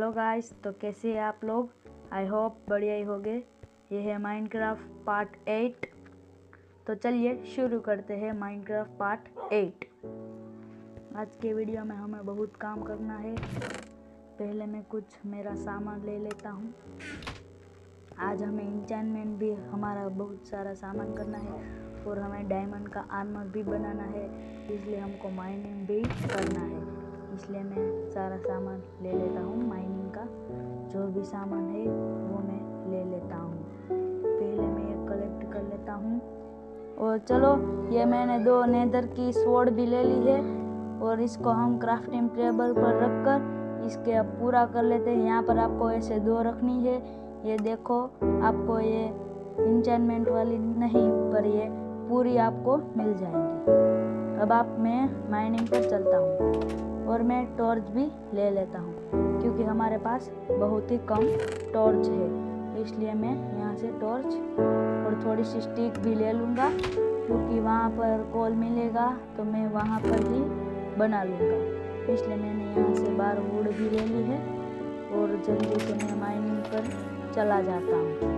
Hello guys, तो कैसे हैं आप लोग। आई होप बढ़िया ही होंगे। ये है माइनक्राफ्ट पार्ट 8। तो चलिए शुरू करते हैं माइनक्राफ्ट पार्ट 8। आज के वीडियो में हमें बहुत काम करना है। पहले मैं कुछ मेरा सामान ले लेता हूँ। आज हमें इंचेंटमेंट भी हमारा बहुत सारा सामान करना है और हमें डायमंड का आर्मर भी बनाना है, इसलिए हमको माइनिंग भी करना है। इसलिए मैं सारा सामान ले लेता हूँ। माइनिंग का जो भी सामान है वो मैं ले लेता हूँ। पहले मैं ये कलेक्ट कर लेता हूँ। और चलो, ये मैंने 2 नेदर की स्वॉर्ड भी ले ली है और इसको हम क्राफ्टिंग टेबल पर रखकर इसके अब पूरा कर लेते हैं। यहाँ पर आपको ऐसे 2 रखनी है। ये देखो, आपको ये इंचेंटमेंट वाली नहीं पर ये पूरी आपको मिल जाएंगी। अब मैं माइनिंग पर चलता हूँ और मैं टॉर्च भी ले लेता हूँ क्योंकि हमारे पास बहुत ही कम टॉर्च है, इसलिए मैं यहाँ से टॉर्च और थोड़ी सी स्टिक भी ले लूँगा क्योंकि वहाँ पर कोल मिलेगा तो मैं वहाँ पर ही बना लूँगा। इसलिए मैंने यहाँ से 12 वुड भी ले ली है और जल्दी से मैं माइनिंग पर चला जाता हूँ।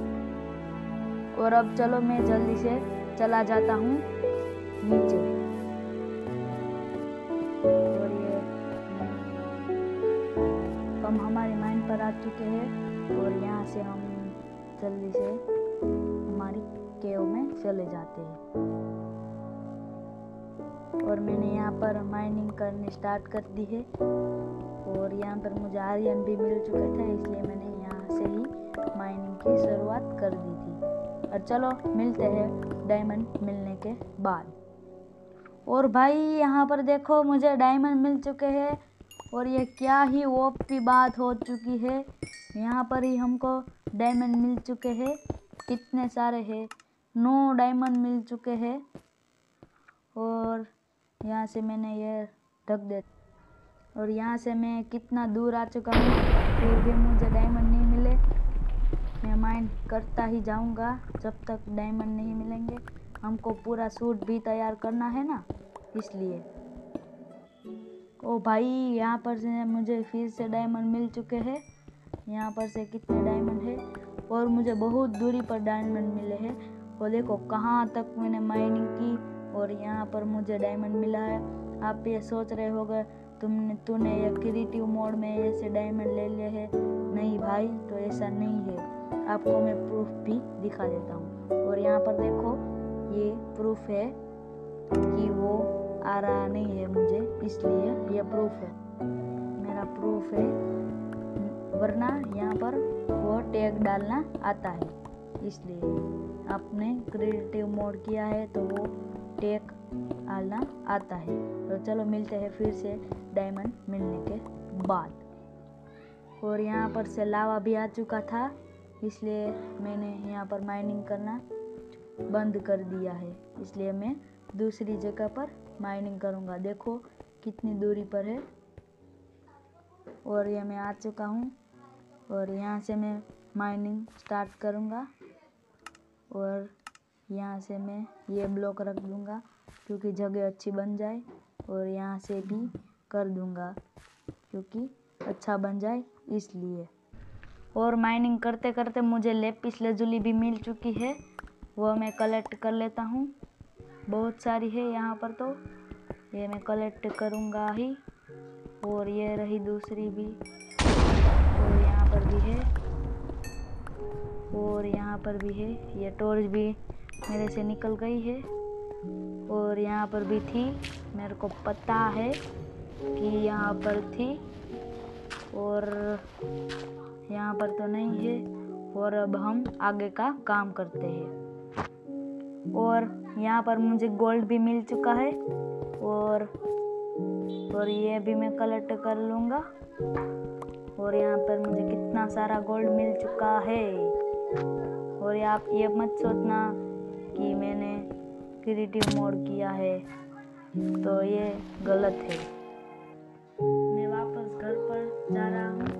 और अब चलो, मैं जल्दी से चला जाता हूँ नीचे। और ये हम हमारी माइन पर आ चुके हैं और यहाँ से हम जल्दी से हमारी केव में चले जाते हैं। और मैंने यहाँ पर माइनिंग करनी स्टार्ट कर दी है और यहाँ पर मुझे आयरन भी मिल चुका था, इसलिए मैंने यहाँ से ही माइनिंग की शुरुआत कर दी थी। और चलो मिलते हैं डायमंड मिलने के बाद। और भाई यहाँ पर देखो, मुझे डायमंड मिल चुके हैं और ये क्या ही ओपी बात हो चुकी है। यहाँ पर ही हमको डायमंड मिल चुके हैं। कितने सारे हैं, 9 डायमंड मिल चुके हैं। और यहाँ से मैंने ये ढक दे और यहाँ से मैं कितना दूर आ चुका हूँ, फिर भी मुझे डायमंड नहीं मिले। मैं माइन करता ही जाऊँगा जब तक डायमंड नहीं मिलेंगे। हमको पूरा सूट भी तैयार करना है ना, इसलिए। ओ भाई, यहाँ पर से मुझे फिर से डायमंड मिल चुके हैं। यहाँ पर से कितने डायमंड है और मुझे बहुत दूरी पर डायमंड मिले हैं। वो देखो कहाँ तक मैंने माइनिंग की और यहाँ पर मुझे डायमंड मिला है। आप ये सोच रहे होगे तूने ये क्रिएटिव मोड में ऐसे डायमंड ले लिए हैं। नहीं भाई, तो ऐसा नहीं है। आपको मैं प्रूफ भी दिखा देता हूँ। और यहाँ पर देखो, ये प्रूफ है कि वो आ रहा नहीं है मुझे, इसलिए ये प्रूफ है, मेरा प्रूफ है। वरना यहाँ पर वो टैग डालना आता है, इसलिए आपने क्रिएटिव मोड किया है तो वो टैग डालना आता है। तो चलो मिलते हैं फिर से डायमंड मिलने के बाद। और यहाँ पर से लावा भी आ चुका था, इसलिए मैंने यहाँ पर माइनिंग करना बंद कर दिया है। इसलिए मैं दूसरी जगह पर माइनिंग करूँगा। देखो कितनी दूरी पर है। और ये मैं आ चुका हूँ और यहाँ से मैं माइनिंग स्टार्ट करूँगा। और यहाँ से मैं ये ब्लॉक रख दूँगा क्योंकि जगह अच्छी बन जाए। और यहाँ से भी कर दूँगा क्योंकि अच्छा बन जाए, इसलिए। और माइनिंग करते करते मुझे लेपिस लजुली भी मिल चुकी है, वो मैं कलेक्ट कर लेता हूँ। बहुत सारी है यहाँ पर, तो ये मैं कलेक्ट करूँगा ही। और ये रही दूसरी भी, और यहाँ पर भी है और यहाँ पर भी है। ये टॉर्च भी मेरे से निकल गई है और यहाँ पर भी थी, मेरे को पता है कि यहाँ पर थी और यहाँ पर तो नहीं है। और अब हम आगे का काम करते हैं। और यहाँ पर मुझे गोल्ड भी मिल चुका है और ये भी मैं कलेक्ट कर लूँगा। और यहाँ पर मुझे कितना सारा गोल्ड मिल चुका है। और आप ये मत सोचना कि मैंने क्रिएटिव मोड किया है, तो ये गलत है। मैं वापस घर पर जा रहा हूँ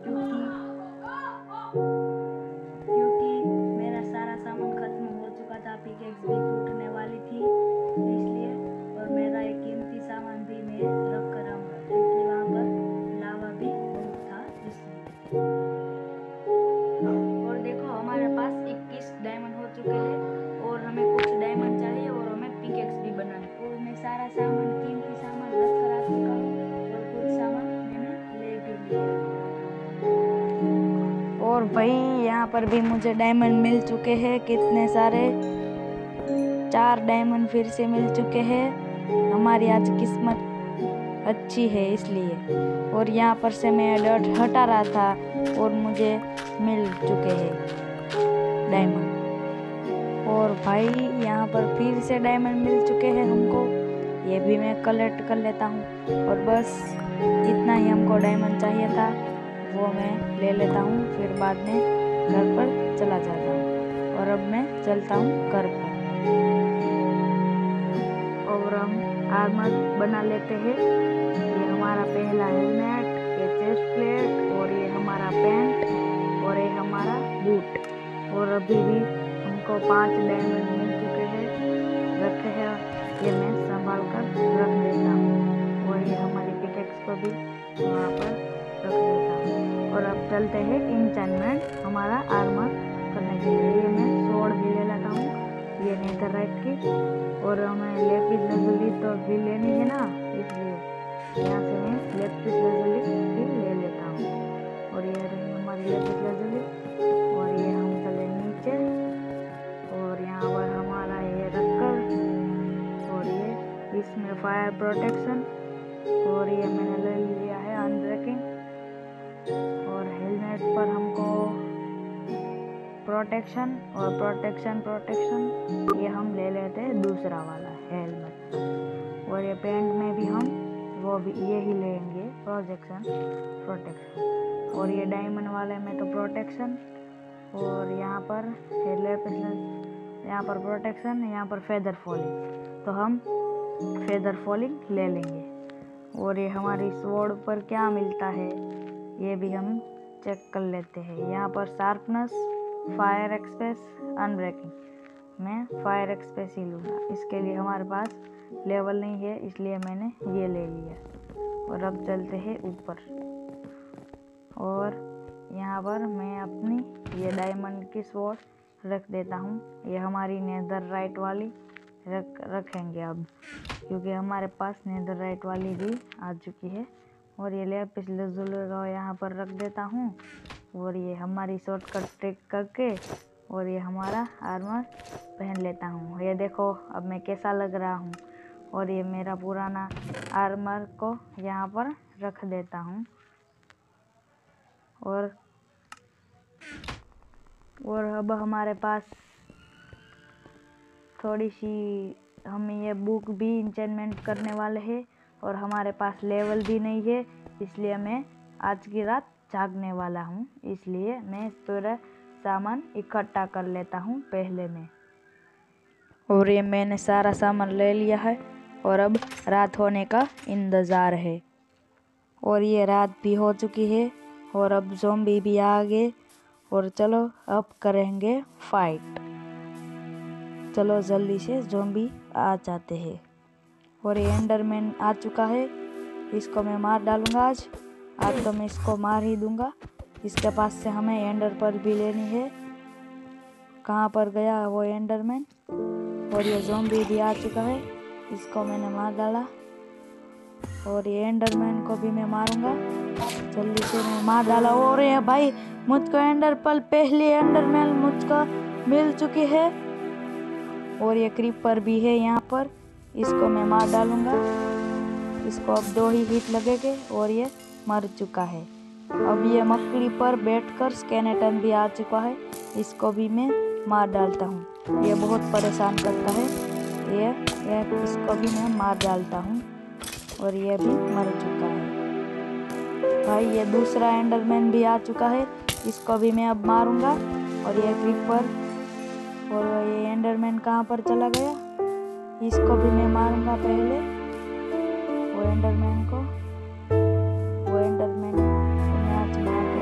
क्योंकि मेरा सारा सामान खत्म हो चुका था। पिकेक्स भी टूटने वाली थी, इसलिए। और मेरा एक कीमती सामान भी मैं रख कर आऊँगा क्योंकि वहाँ पर लावा भी बहुत था, इसलिए। पर भी मुझे डायमंड मिल चुके हैं, कितने सारे, 4 डायमंड फिर से मिल चुके हैं। हमारी आज किस्मत अच्छी है इसलिए। और यहाँ पर से मैं डॉट हटा रहा था और मुझे मिल चुके हैं डायमंड। और भाई यहाँ पर फिर से डायमंड मिल चुके हैं हमको, ये भी मैं कलेक्ट कर लेता हूँ। और बस इतना ही हमको डायमंड चाहिए था, वो मैं ले लेता हूँ, फिर बाद में घर पर चला जाता हूँ। और अब मैं चलता हूँ घर पर और हम आर्मर बना लेते हैं। ये हमारा पहला हेलमेट, ये चेस्ट प्लेट, और ये हमारा पैंट, और ये हमारा बूट। और अभी भी हमको 5 डायमंड मिल चुके हैं, रखे हैं, ये मैं संभाल कर रख देता हूँ। और ये हमारी पिकेक्स को भी वहाँ पर रख देता हूँ। और अब चलते हैं इंचेंटमेंट हमारा आर्मर करने के लिए। ये मैं स्वॉर्ड भी ले लेता हूँ, ये नेथरराइट की। और हमें लेपिस लजुली तो भी लेनी है ना, इसलिए यहाँ से मैं लेपिस लजुली भी ले लेता हूँ। और ये रही हमारी लेपिस लजुली। और ये हम चले नीचे, और यहाँ पर हमारा ये रखकर, और ये इसमें फायर प्रोटेक्शन, और ये मैंने ले लिया है अनब्रेकिंग। और हेलमेट पर हमको प्रोटेक्शन और प्रोटेक्शन ये हम ले लेते हैं दूसरा वाला हेलमेट। और ये पैंट में भी हम वो भी ये ही लेंगे प्रोटेक्शन। और ये डायमंड वाले में तो प्रोटेक्शन, और यहाँ पर यहाँ पर प्रोटेक्शन, यहाँ पर फेदर फॉलिंग, तो हम फेदर फॉलिंग ले लेंगे। और ये हमारी स्वॉर्ड पर क्या मिलता है ये भी हम चेक कर लेते हैं। यहाँ पर शार्पनेस, फायर एक्सप्रेस, अनब्रेकिंग, मैं फायर एक्सप्रेस ही लूँगा। इसके लिए हमारे पास लेवल नहीं है, इसलिए मैंने ये ले लिया। और अब चलते हैं ऊपर, और यहाँ पर मैं अपनी ये डायमंड की स्वॉर्ड रख देता हूँ। ये हमारी नेथरराइट वाली रखेंगे अब, क्योंकि हमारे पास नेथरराइट वाली भी आ चुकी है। और ये लेपिस लजुली को यहाँ पर रख देता हूँ। और ये हमारी शॉर्टकट ट्रिक करके और ये हमारा आर्मर पहन लेता हूँ। ये देखो अब मैं कैसा लग रहा हूँ। और ये मेरा पुराना आर्मर को यहाँ पर रख देता हूँ। और अब हमारे पास थोड़ी सी, हम ये बुक भी इंचेंटमेंट करने वाले हैं, और हमारे पास लेवल भी नहीं है, इसलिए मैं आज की रात जागने वाला हूँ। इसलिए मैं पूरा सामान इकट्ठा कर लेता हूँ पहले में। और ये मैंने सारा सामान ले लिया है, और अब रात होने का इंतज़ार है। और ये रात भी हो चुकी है, और अब ज़ॉम्बी भी आ गए। और चलो अब करेंगे फाइट। चलो जल्दी से ज़ॉम्बी आ जाते हैं। और ये एंडरमैन आ चुका है, इसको मैं मार डालूँगा आज तो मैं इसको मार ही दूँगा। इसके पास से हमें एंडर पर्ल भी लेनी है। कहाँ पर गया वो एंडरमैन। और ये ज़ॉम्बी भी आ चुका है, इसको मैंने मार डाला। और ये एंडरमैन को भी मैं मारूंगा, जल्दी से मैं मार डाला। और ये भाई मुझको एंडर पर्ल, पहली एंडरमैन मुझको मिल चुकी है। और ये क्रीपर भी है यहाँ पर, इसको मैं मार डालूंगा। इसको अब 2 ही हिट लगेंगे और ये मर चुका है। अब ये मकड़ी पर बैठकर स्केलेटन भी आ चुका है, इसको भी मैं मार डालता हूँ। ये बहुत परेशान करता है, ये इसको भी मैं मार डालता हूँ। और ये भी मर चुका है। भाई ये दूसरा एंडरमैन भी आ चुका है, इसको भी मैं अब मारूंगा। और ये क्रीपर और ये एंडरमैन कहाँ पर चला गया, इसको भी मैं मारूंगा पहले। वो एंडरमैन को मैं आज मार के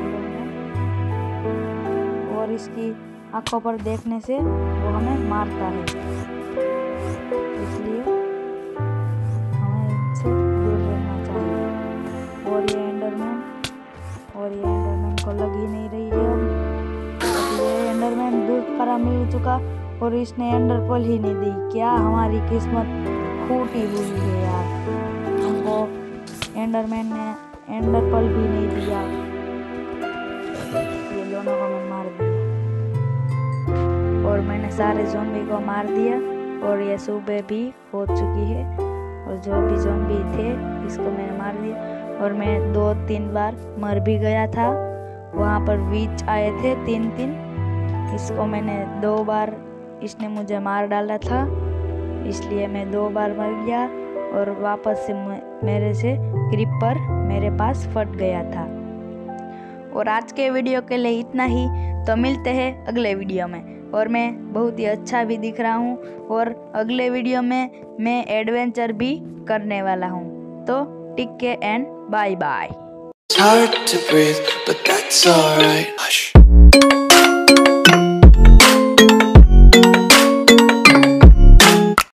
लूंगा। और इसकी आंखों पर देखने से वो हमें मारता है, इसलिए हमें इनसे दूर रहना चाहिए। और ये एंडरमैन को लग ही नहीं रही है। अब ये एंडरमैन दूसरा मिल चुका और इसने एंडर पर्ल ही नहीं दी। क्या हमारी किस्मत फूटी हुई है यार, हमको एंडरमैन ने एंडर पर्ल भी नहीं दिया। ये दोनों को मैं मार दिया। और मैंने सारे ज़ॉम्बी को मार दिया और ये सुबह भी हो चुकी है और जो भी ज़ॉम्बी थे इसको मैंने मार दिया और मैं 2-3 बार मर भी गया था। वहाँ पर विच आए थे 3-3, इसको मैंने 2 बार, इसने मुझे मार डाला था इसलिए मैं 2 बार मर गया और वापस से मेरे से क्रीपर मेरे पास फट गया था। और आज के वीडियो के लिए इतना ही, तो मिलते हैं अगले वीडियो में। और मैं बहुत ही अच्छा भी दिख रहा हूँ और अगले वीडियो में मैं एडवेंचर भी करने वाला हूँ। तो take care and bye bye.